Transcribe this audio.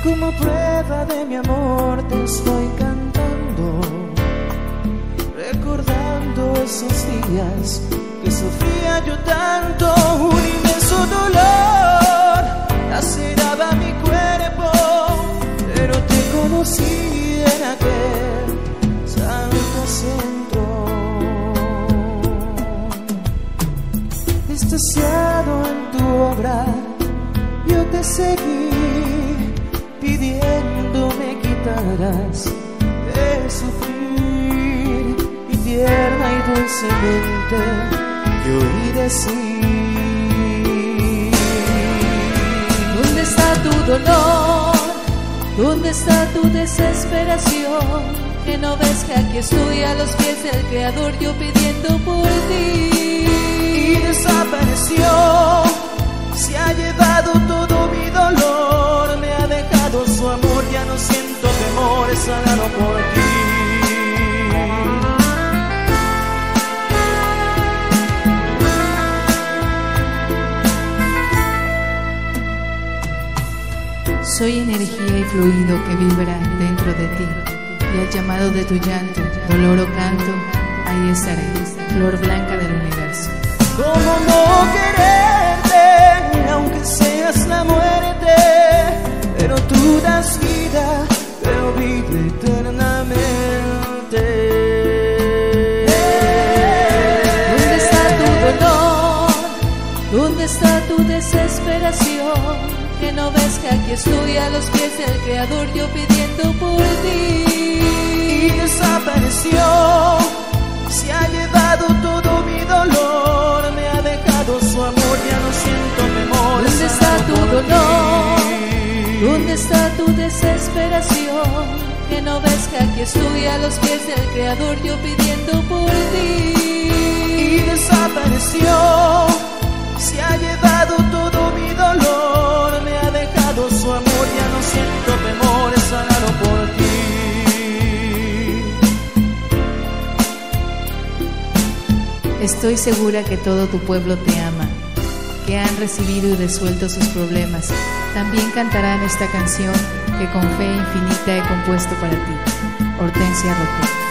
Como prueba de mi amor te estoy cantando, recordando esos días que sufría yo tanto. Un inmenso dolor laceraba mi cuerpo, pero te conocí en aquel santo centro. Extasiado en tu obra, yo te seguí, pidiendo me quitaras de sufrir, y tierna y dulcemente yo oí decir: ¿dónde está tu dolor? ¿Dónde está tu desesperación? Que no ves que aquí estoy a los pies del Creador, yo pidiendo por ti. Y desapareció, se ha llevado todo mi dolor, me ha dejado su amor, ya no siento temor, es sanado por ti. Soy energía y fluido que vibra dentro de ti, y al llamado de tu llanto, dolor o canto, ahí estaré, flor blanca del universo. ¿Cómo no quererte, aunque seas la muerte? Pero tú das vida, pero vive eternamente. ¿Dónde está tu dolor? ¿Dónde está tu desesperación? Que no ves que aquí estoy a los pies del Creador, yo pidiendo por ti. Y desapareció, se ha llevado todo mi dolor, me ha dejado su amor, ya no siento temor. ¿Dónde está tu dolor? ¿Dónde está tu desesperación? Que no ves que aquí estoy a los pies del Creador, yo pidiendo por ti. Y desapareció, se ha llevado todo mi dolor, me ha dejado su amor, ya no siento temor, es sanado por ti. Estoy segura que todo tu pueblo te ama, que han recibido y resuelto sus problemas. También cantarán esta canción que con fe infinita he compuesto para ti. Hortensia Roque.